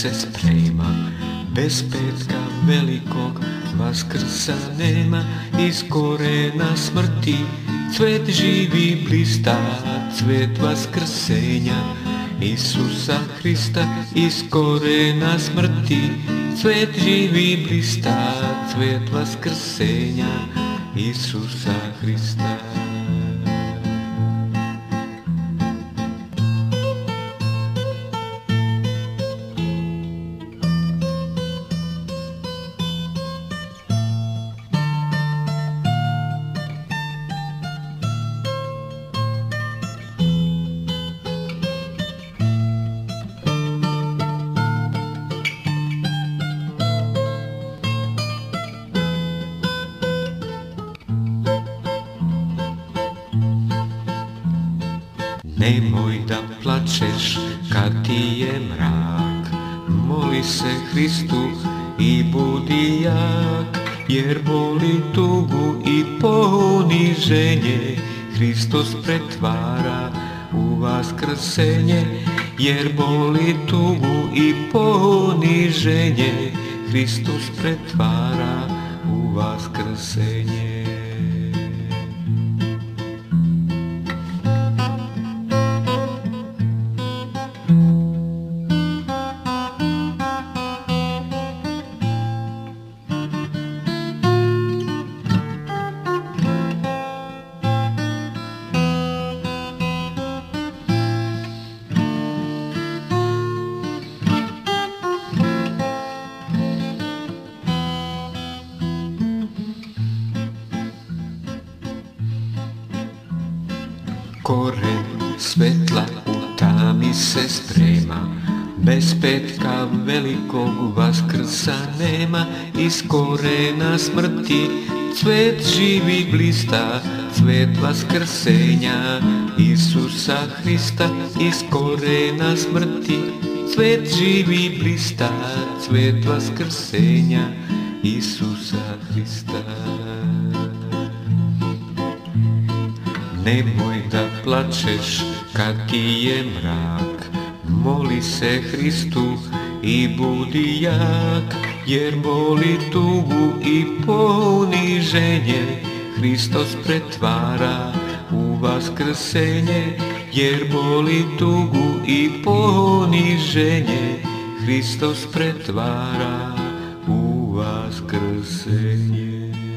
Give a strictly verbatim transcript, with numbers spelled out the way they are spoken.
se sprema, bez petka velikog Vaskrsa nema, iz korena smrti cvet živi blista, cvet vaskrsenja Isusa Hrista. Iz korena smrti cvet živi blista, cvet vaskrsenja Isusa Hrista. Nemoj da plačeš kad ti je mrak, moli se Hristu i budi jak, jer boli tugu i poniženje Hristos pretvara u vaskrsenje, jer boli tugu i poniženje Hristos pretvara u vaskrsenje. Koren svetla u tami se sprema, bez petka velikog Vaskrsa nema, iz korena smrti cvet živi blista, cvet vaskrsenja Isusa Hrista. Iz korena smrti cvet živi blista, cvet vaskrsenja Isusa Hrista. Nemoj da plačeš kad ti je mrak, moli se Hristu i budi jak, jer boli tugu i poniženje Hristos pretvara u vaskrsenje, jer boli tugu i poniženje Hristos pretvara u vaskrsenje.